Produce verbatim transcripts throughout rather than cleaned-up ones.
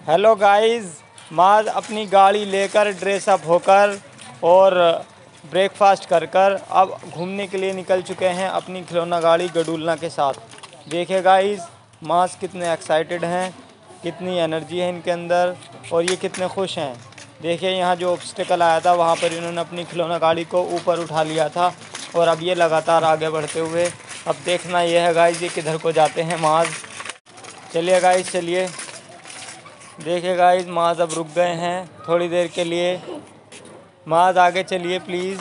Hello guys, माज अपनी गाड़ी लेकर ड्रेसअप होकर और ब्रेकफास्ट कर कर अब घूमने के लिए निकल चुके हैं अपनी खिलौना गाड़ी गडुलना के साथ। देखिए गाइस, माज कितने एक्साइटेड हैं, कितनी एनर्जी है इनके अंदर और ये कितने खुश हैं। देखिए यहाँ जो ऑब्स्टिकल आया था वहाँ पर इन्होंने अपनी खिलौना गाड़ी को ऊपर उठा लिया था और अब ये लगातार आगे बढ़ते हुए, अब देखना ये है गाइस ये किधर को जाते हैं माज। चलिए गाइस, चलिए देखिए गाइस, माज अब रुक गए हैं थोड़ी देर के लिए। माज आगे चलिए प्लीज़।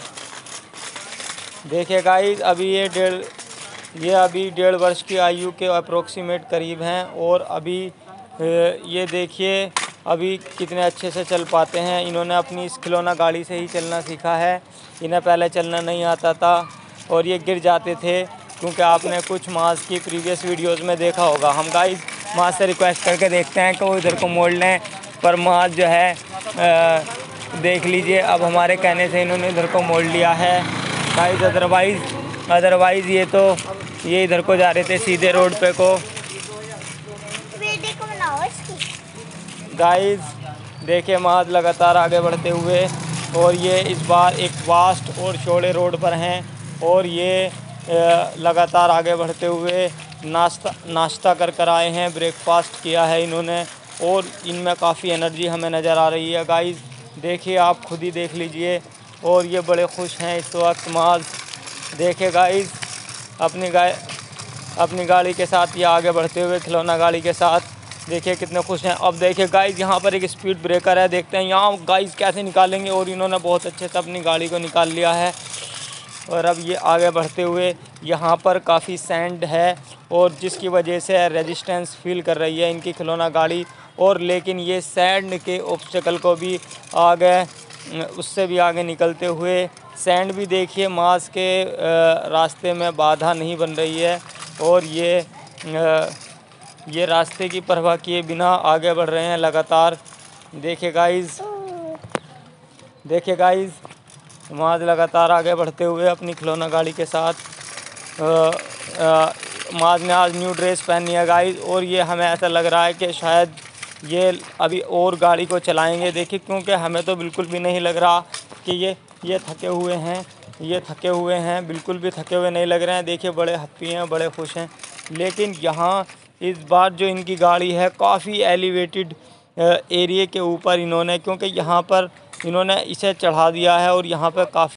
देखिए गाइस, अभी ये डेढ़ ये अभी डेढ़ वर्ष की आयु के अप्रोक्सीमेट करीब हैं और अभी ये देखिए अभी कितने अच्छे से चल पाते हैं। इन्होंने अपनी इस खिलौना गाड़ी से ही चलना सीखा है, इन्हें पहले चलना नहीं आता था और ये गिर जाते थे, क्योंकि आपने कुछ माज की प्रीवियस वीडियोस में देखा होगा। हम गाइस माज से रिक्वेस्ट करके देखते हैं कि वो इधर को मोड़ लें, पर माज जो है आ, देख लीजिए अब हमारे कहने से इन्होंने इधर को मोड़ लिया है गाइस। अदरवाइज़ अदरवाइज़ ये तो ये इधर को जा रहे थे सीधे रोड पे को। गाइस देखिए माज लगातार आगे बढ़ते हुए, और ये इस बार एक वास्ट और चौड़े रोड पर हैं और ये लगातार आगे बढ़ते हुए नाश्ता नाश्ता कर कर आए हैं, ब्रेकफास्ट किया है इन्होंने और इनमें काफ़ी एनर्जी हमें नज़र आ रही है गाइस। देखिए आप खुद ही देख लीजिए, और ये बड़े खुश हैं इस वक्त माज। देखिए गाइस, अपनी गाय अपनी गाड़ी के साथ ये आगे बढ़ते हुए खिलौना गाड़ी के साथ देखिए कितने खुश हैं। अब देखिए गाइस, यहाँ पर एक स्पीड ब्रेकर है, देखते हैं यहाँ गाइस कैसे निकालेंगे, और इन्होंने बहुत अच्छे से अपनी गाड़ी को निकाल लिया है। और अब ये आगे बढ़ते हुए, यहाँ पर काफ़ी सैंड है और जिसकी वजह से रेजिस्टेंस फील कर रही है इनकी खिलौना गाड़ी, और लेकिन ये सैंड के ऑब्स्टेकल को भी आगे उससे भी आगे निकलते हुए, सैंड भी देखिए माज के रास्ते में बाधा नहीं बन रही है और ये ये रास्ते की परवाह किए बिना आगे बढ़ रहे हैं लगातार। देखिए गाइस देखिए गाइस माज लगातार आगे बढ़ते हुए अपनी खिलौना गाड़ी के साथ। आ, आ, माज ने आज न्यू ड्रेस पहनी है गाइस, और ये हमें ऐसा लग रहा है कि शायद ये अभी और गाड़ी को चलाएंगे। देखिए, क्योंकि हमें तो बिल्कुल भी नहीं लग रहा कि ये ये थके हुए हैं ये थके हुए हैं बिल्कुल भी थके हुए नहीं लग रहे हैं। देखिए बड़े हैप्पी हैं, बड़े खुश हैं। लेकिन यहाँ इस बार जो इनकी गाड़ी है काफ़ी एलिवेटेड एरिया के ऊपर इन्होंने, क्योंकि यहाँ पर इन्होंने इसे चढ़ा दिया है और यहाँ पर काफ़ी